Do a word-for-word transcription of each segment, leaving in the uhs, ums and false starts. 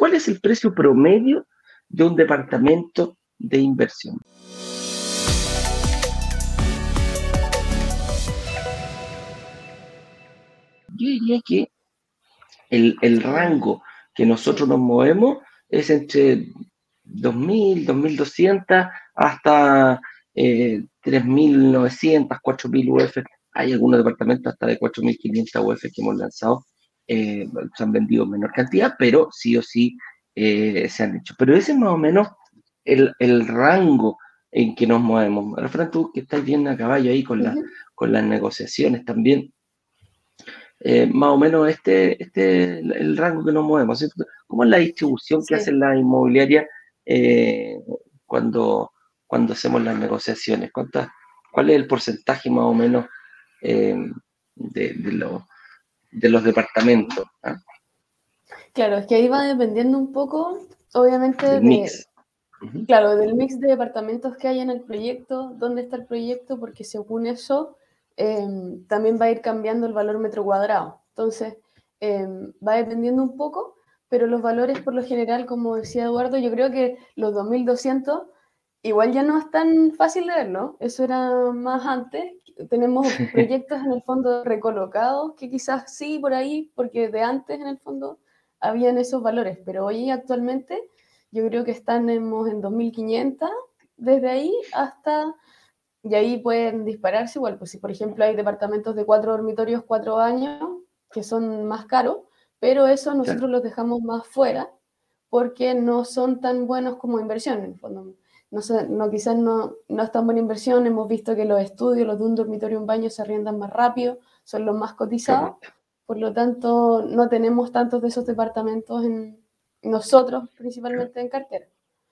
¿cuál es el precio promedio de un departamento de inversión? Yo diría que el, el rango que nosotros Sí. nos movemos es entre dos mil, dos mil doscientos hasta eh, tres mil novecientos, cuatro mil U F. Hay algunos departamentos hasta de cuatro mil quinientos U F que hemos lanzado. Eh, se han vendido en menor cantidad, pero sí o sí eh, se han hecho. Pero ese es más o menos el, el rango en que nos movemos. Fran, tú que estás bien a caballo ahí con, la, Uh-huh. con las negociaciones también. Eh, más o menos este, este es el rango que nos movemos, ¿cierto? ¿Cómo es la distribución que Sí. hacen las inmobiliarias eh, cuando, cuando hacemos las negociaciones? ¿Cuántas, ¿Cuál es el porcentaje más o menos eh, de, de, lo, de los departamentos? ¿Ah? Claro, es que ahí va dependiendo un poco, obviamente, Del de, mix. Uh-huh. claro, del mix de departamentos que hay en el proyecto, dónde está el proyecto, porque según eso eh, también va a ir cambiando el valor metro cuadrado. Entonces, eh, va dependiendo un poco, pero los valores por lo general, como decía Eduardo, yo creo que los dos mil doscientos igual ya no es tan fácil de verlo, eso era más antes. Tenemos proyectos en el fondo recolocados, que quizás sí por ahí, porque de antes en el fondo habían esos valores, pero hoy actualmente yo creo que estamos en dos mil quinientos, desde ahí hasta, y ahí pueden dispararse igual, pues si por ejemplo hay departamentos de cuatro dormitorios, cuatro baños, que son más caros, pero eso Claro. nosotros los dejamos más fuera, porque no son tan buenos como inversión, en el fondo. No, sé, no, quizás no, no es tan buena inversión, hemos visto que los estudios, los de un dormitorio y un baño se arriendan más rápido, son los más cotizados, Correcto. por lo tanto no tenemos tantos de esos departamentos en nosotros, principalmente en cartera.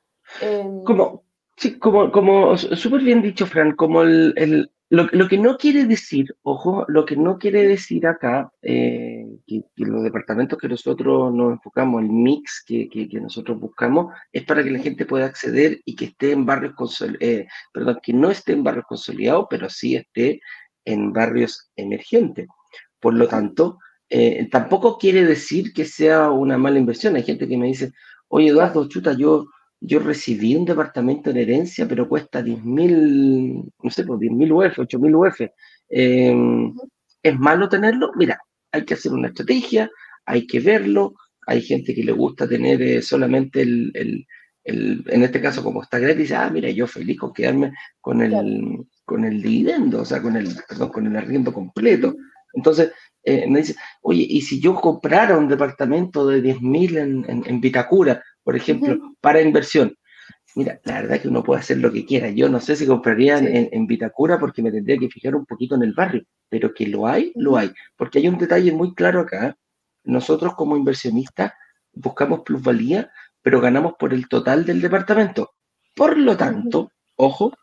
Eh, Como, sí, como, como súper bien dicho, Fran, como el, el lo, lo, que no quiere decir, ojo, lo que no quiere decir acá, eh, que, que, los departamentos que nosotros nos enfocamos, el mix que, que, que nosotros buscamos, es para que la gente pueda acceder y que esté en barrios consolidados, eh, perdón, que no esté en barrios consolidados, pero sí esté en barrios emergentes. Por lo uh-huh, tanto, eh, tampoco quiere decir que sea una mala inversión. Hay gente que me dice, oye, claro. Eduardo, chuta, yo yo recibí un departamento en herencia, pero cuesta diez mil, no sé, pues diez mil U F, ocho mil U F. Eh, Uh-huh, ¿Es malo tenerlo? Mira, hay que hacer una estrategia, hay que verlo. Hay gente que le gusta tener eh, solamente el, el, el, en este caso, como está gratis, ah, mira, yo feliz con quedarme con claro. el, con el dividendo, o sea, con el, perdón, con el arriendo completo. Uh-huh, Entonces, eh, me dice, oye, ¿y si yo comprara un departamento de diez mil en, en, en Vitacura, por ejemplo, uh-huh, para inversión? Mira, la verdad es que uno puede hacer lo que quiera. Yo no sé si compraría en, sí. en Vitacura porque me tendría que fijar un poquito en el barrio, pero que lo hay, lo Uh-huh, hay. Porque hay un detalle muy claro acá. Nosotros como inversionistas buscamos plusvalía, pero ganamos por el total del departamento. Por lo uh-huh, tanto, ojo,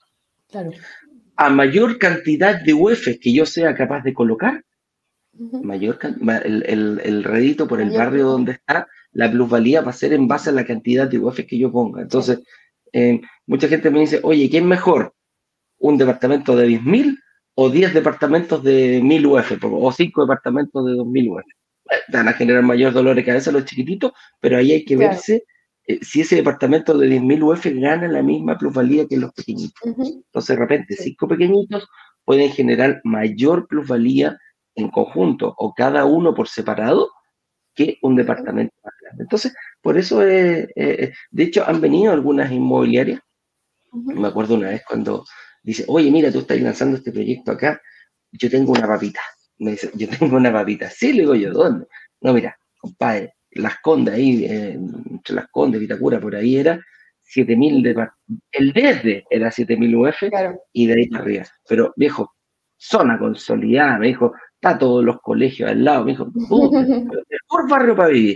claro. a mayor cantidad de U F que yo sea capaz de colocar, Uh-huh, mayor el, el, el rédito por el mayor barrio plusvalía. donde está, la plusvalía va a ser en base a la cantidad de U F que yo ponga. Sí. Entonces, eh, mucha gente me dice, oye, ¿qué es mejor? ¿Un departamento de diez mil o diez departamentos de mil U F? O cinco departamentos de dos mil U F. Van a generar mayor dolor de cabeza los chiquititos, pero ahí hay que Claro. verse eh, si ese departamento de diez mil U F gana la misma plusvalía que los pequeñitos. Uh-huh, Entonces, de repente, sí. cinco pequeñitos pueden generar mayor plusvalía en conjunto o cada uno por separado que un Uh-huh, departamento más grande. Entonces, por eso, eh, eh, de hecho, han venido algunas inmobiliarias. uh-huh, Me acuerdo una vez cuando dice, oye, mira, tú estás lanzando este proyecto acá, yo tengo una papita. Me dice, yo tengo una papita. Sí, le digo yo, ¿dónde? No, mira, compadre, Las Condes, ahí, eh, entre Las Condes, Vitacura, por ahí era siete mil uh-huh, de el desde era siete mil U F claro. y de ahí para arriba. Pero, viejo, zona consolidada, me dijo, está todos los colegios al lado, me dijo, puta, el mejor barrio para vivir.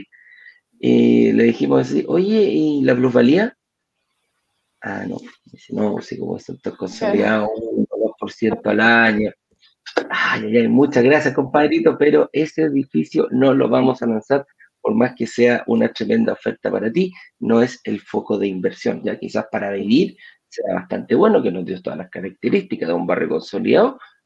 Y le dijimos así, oye, ¿y la plusvalía? Ah, no, dice, no, sí, como sector Claro. consolidado, uno o dos por ciento al año. Ay, ay, ay, muchas gracias, compadrito, pero ese edificio no lo vamos a lanzar, por más que sea una tremenda oferta para ti, no es el foco de inversión. Ya quizás para vivir sea bastante bueno, que nos dio todas las características de un barrio consolidado,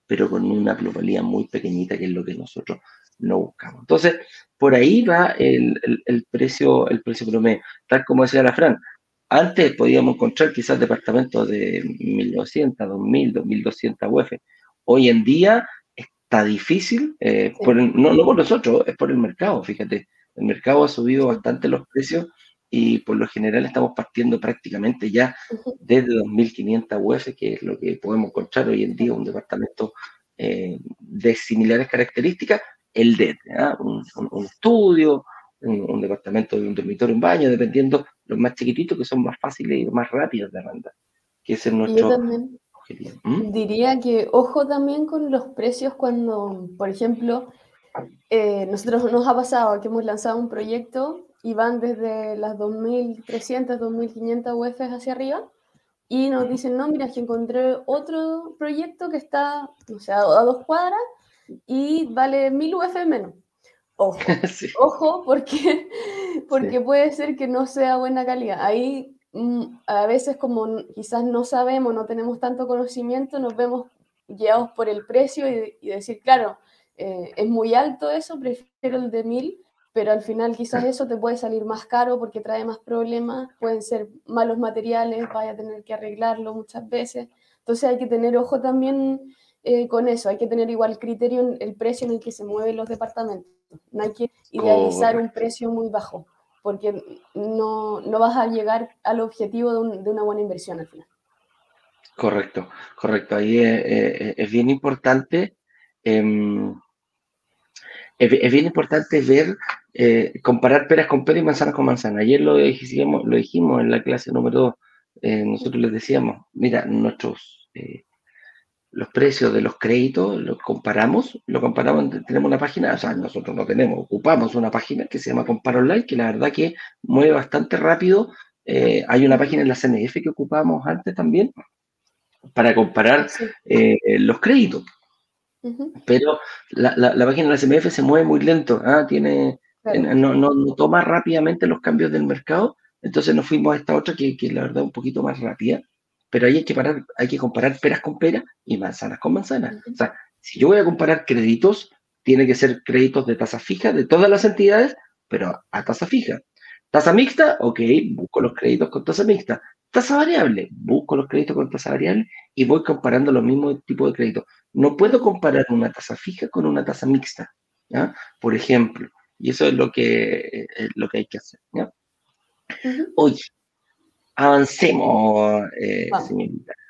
pero con una plusvalía muy pequeñita, que es lo que nosotros no buscamos. Entonces, por ahí va el, el, el precio, el precio promedio. Tal como decía la Fran, antes podíamos encontrar quizás departamentos de mil novecientos, dos mil, dos mil doscientos U F. Hoy en día está difícil, eh, Sí. por el, no, no por nosotros, es por el mercado, fíjate. El mercado ha subido Sí. bastante los precios y por lo general estamos partiendo prácticamente ya Ujú. desde dos mil quinientos U F, que es lo que podemos encontrar hoy en día, Sí. un departamento eh, de similares características, el D E T, ¿ah? un, un, un estudio, un, un departamento de un dormitorio, un baño, dependiendo los más chiquititos, que son más fáciles y más rápidos de arrendar, que ese es Y yo nuestro también objetivo. ¿Mm? diría que ojo también con los precios cuando, por ejemplo, eh, nosotros nos ha pasado que hemos lanzado un proyecto y van desde las dos mil trescientas, dos mil quinientas U F hacia arriba y nos dicen, no, mira, es que encontré otro proyecto que está, o sea, a dos cuadras y vale mil U F menos. Ojo, Sí, ojo, porque, sí. porque puede ser que no sea buena calidad. Ahí mm, a veces como n- quizás no sabemos, no tenemos tanto conocimiento, nos vemos guiados por el precio y, y decir, claro, eh, es muy alto eso, prefiero el de mil, pero al final quizás eso te puede salir más caro porque trae más problemas, pueden ser malos materiales, vaya a tener que arreglarlo muchas veces. Entonces hay que tener ojo también eh, con eso, hay que tener igual criterio en el precio en el que se mueven los departamentos. No hay que idealizar un Correcto, precio muy bajo, porque no, no vas a llegar al objetivo de, un, de una buena inversión al final. correcto, correcto. Ahí es, es- es bien importante. em, es, es bien importante ver, eh, comparar peras con peras y manzanas con manzanas. Ayer lo dijimos, lo dijimos en la clase número dos. Eh, nosotros les decíamos, mira, nuestros eh, los precios de los créditos los comparamos, lo comparamos, tenemos una página, o sea, Ujú. nosotros no tenemos, ocupamos una página que se llama Compara Online, que la verdad que mueve bastante rápido. Eh, hay una Ujú. página en la C N F que ocupamos antes también para comparar Ah, sí. eh, los créditos, Ujú. pero la, la, la página de la C M F se mueve muy lento, ¿ah? Tiene, Claro. no, no, no toma rápidamente los cambios del mercado, entonces nos fuimos a esta otra que, que la verdad es un poquito más rápida, pero ahí hay que, parar, hay que comparar peras con peras y manzanas con manzanas. O Ujú. sea, si yo voy a comparar créditos, tiene que ser créditos de tasa fija de todas las entidades, pero a tasa fija. Tasa mixta, ok, busco los créditos con tasa mixta. Tasa variable, busco los créditos con tasa variable y voy comparando los mismos tipos de créditos. No puedo Ujú. comparar una tasa fija con una tasa mixta, ¿ya? Por ejemplo, y eso es lo que, es lo que hay que hacer, ¿ya? Ujú. Oye, avancemos, eh, Vamos. señorita.